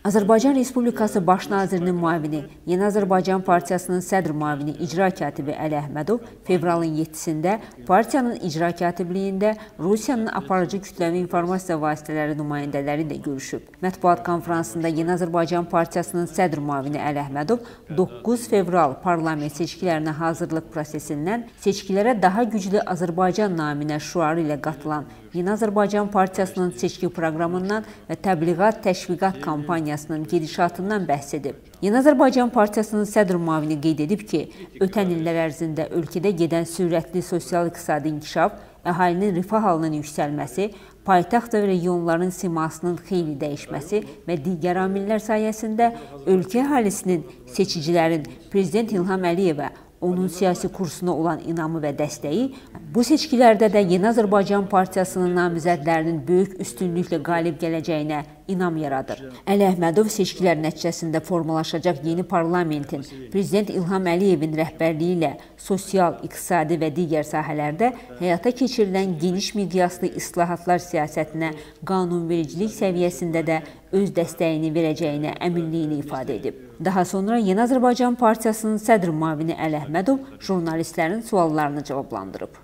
Azərbaycan Respublikası Baş Nazirinin müavini, Yeni Azərbaycan Partiyasının sədr müavini icra katibi Əli Əhmədov fevralın 7-sində partiyanın icra katibliyində Rusiyanın aparıcı kütləvi informasiya vasitələri nümayəndələri ilə görüşüb. Mətbuat konfransında Yeni Azərbaycan Partiyasının sədr müavini Əli Əhmədov 9 fevral parlament seçkilərinə hazırlıq prosesindən seçkilərə daha güclü Azərbaycan naminə şüarı ilə qatılan Yeni Azərbaycan Partiyasının seçki proqramından və təbliğat təşviqat kampaniyasının gedişatından bəhs edib. Yeni Azərbaycan Partiyasının sədr müavini qeyd edib ki, ötən illər ərzində ölkədə gedən sürətli sosial-iqtisadi inkişaf, əhalinin rifah halının yüksəlməsi, paytaxt və regionların simasının xeyli dəyişməsi və digər amillər sayəsində ölkə əhalisinin seçicilərin Prezident İlham Əliyevə onun siyasi kursuna olan inamı və dəstəyi bu seçkilərdə də Yeni Azərbaycan Partiyasının namizədlərinin böyük üstünlüklə qalib gələcəyinə inam yaradır. Əli Əhmədov seçkilər nəticəsində formalaşacaq yeni parlamentin Prezident İlham Əliyevin rəhbərliyi ilə sosial, iqtisadi və digər sahələrdə həyata keçirilən geniş miqyaslı islahatlar siyasətinə qanunvericilik səviyyəsində də öz dəstəyini verəcəyinə əminliyini ifadə edib. Daha sonra Yeni Azərbaycan Partiyasının sədr müavini Əli Əhmədov jurnalistlərin suallarını cavablandırıb.